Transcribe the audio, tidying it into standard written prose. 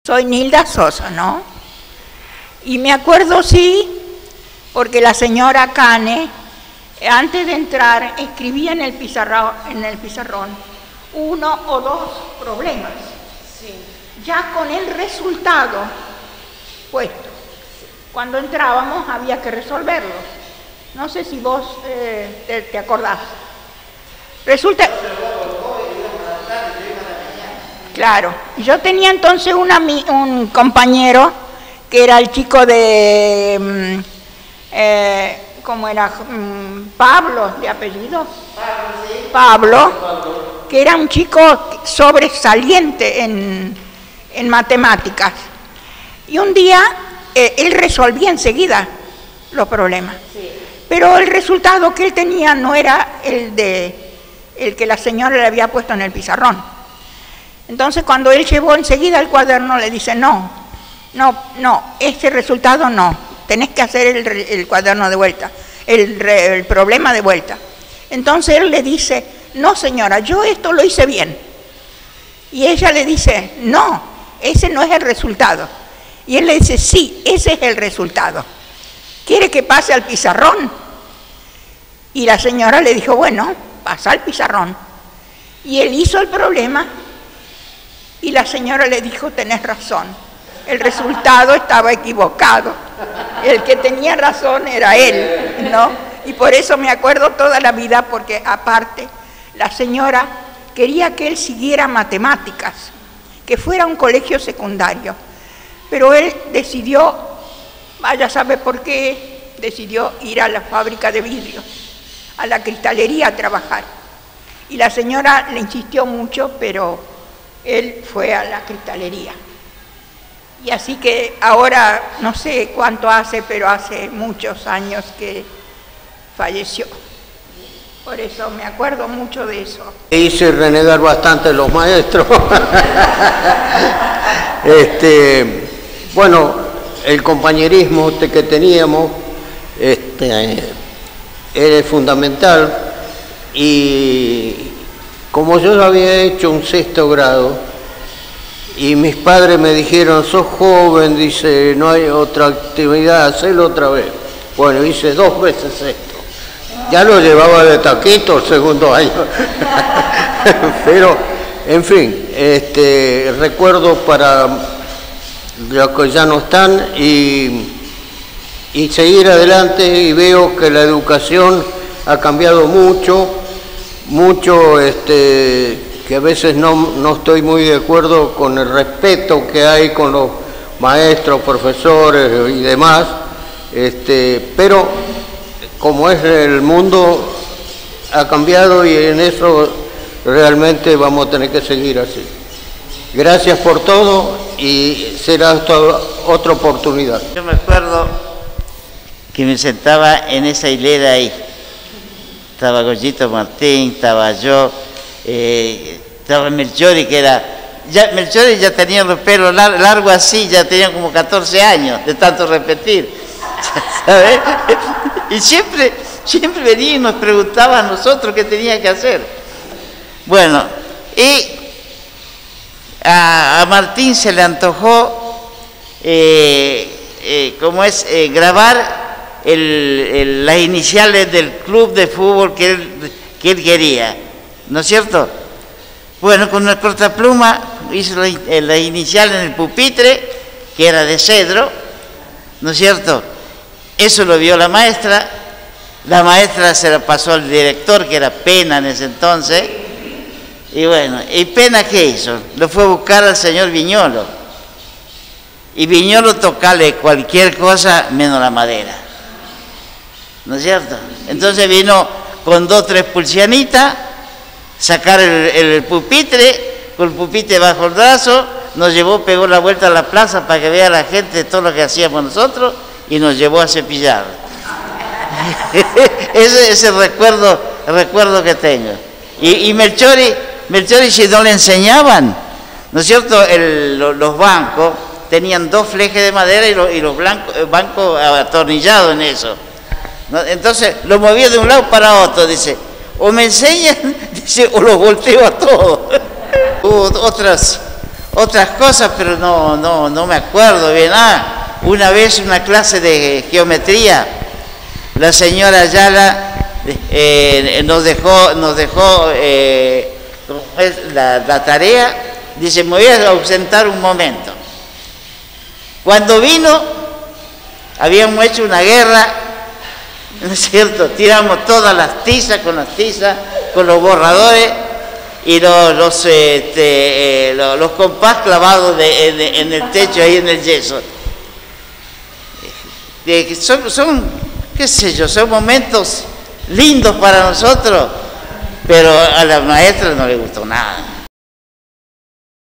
Soy Nilda Sosa, ¿no? Y me acuerdo, sí, porque la señora Cane, antes de entrar, escribía en el pizarrón 1 o 2 problemas. Sí. Ya con el resultado puesto. Cuando entrábamos había que resolverlos. No sé si vos te acordás. Resulta... Claro, yo tenía entonces un compañero que era el chico de, ¿cómo era? Pablo, de apellido. Pablo, que era un chico sobresaliente en matemáticas. Y un día él resolvía enseguida los problemas. Pero el resultado que él tenía no era el que la señora le había puesto en el pizarrón. Entonces cuando él llevó enseguida el cuaderno le dice, no, este resultado no, tenés que hacer el cuaderno de vuelta, el problema de vuelta. Entonces él le dice, no señora, yo esto lo hice bien. Y ella le dice, no, ese no es el resultado. Y él le dice, sí, ese es el resultado. ¿Quiere que pase al pizarrón? Y la señora le dijo, bueno, pasa al pizarrón. Y él hizo el problema. Y la señora le dijo, tenés razón, el resultado estaba equivocado, el que tenía razón era él, ¿no? Y por eso me acuerdo toda la vida, porque aparte la señora quería que él siguiera matemáticas, que fuera a un colegio secundario, pero él decidió, vaya sabe por qué, decidió ir a la fábrica de vidrio, a la cristalería a trabajar. Y la señora le insistió mucho, pero él fue a la cristalería. Y así que ahora, no sé cuánto hace, pero hace muchos años que falleció. Por eso me acuerdo mucho de eso. Hice renegar bastante a los maestros. Bueno, el compañerismo que teníamos era fundamental. Y como yo había hecho un 6º grado y mis padres me dijeron, sos joven, dice, no hay otra actividad, hacelo otra vez. Bueno, hice 2 veces esto. Ya lo llevaba de taquito el 2.º año. Pero, en fin, recuerdo para los que ya no están y seguir adelante, y veo que la educación ha cambiado mucho, que a veces no estoy muy de acuerdo con el respeto que hay con los maestros, profesores y demás, pero como es el mundo ha cambiado y en eso realmente vamos a tener que seguir así. Gracias por todo y será otra oportunidad. Yo me acuerdo que me sentaba en esa hilera ahí. Estaba Goyito Martín, estaba yo, estaba Melchori, que era... Melchori ya tenía los pelos largos así, ya tenía como 14 años de tanto repetir, ¿sabes? Y siempre venía y nos preguntaba a nosotros qué tenía que hacer. Bueno, y a Martín se le antojó, grabar las iniciales del club de fútbol que él quería, ¿no es cierto? Bueno, con una cortapluma hizo la inicial en el pupitre, que era de cedro, ¿no es cierto? Eso lo vio la maestra se la pasó al director, que era Pena en ese entonces, y bueno, ¿y Pena qué hizo? Lo fue a buscar al señor Viñolo, y Viñolo tocarle cualquier cosa menos la madera, ¿no es cierto? Entonces vino con 2 o 3 pulsianitas, sacar el pupitre, con el pupitre bajo el brazo, nos llevó, pegó la vuelta a la plaza para que vea la gente todo lo que hacíamos nosotros y nos llevó a cepillar. ese recuerdo que tengo. Y Melchori, si no le enseñaban, ¿no es cierto? Los bancos tenían 2 flejes de madera y los bancos atornillados en eso. ¿No? Entonces lo movía de un lado para otro, dice, o me enseñan, dice, o los volteo a todos. Hubo otras cosas, pero no me acuerdo bien. Una vez una clase de geometría, la señora Ayala nos dejó la tarea, dice, me voy a ausentar un momento. Cuando vino, habíamos hecho una guerra, ¿no es cierto? Tiramos todas las tizas, con los borradores y los compás clavados en el techo, ahí en el yeso. Son, qué sé yo, son momentos lindos para nosotros, pero a la maestra no le gustó nada.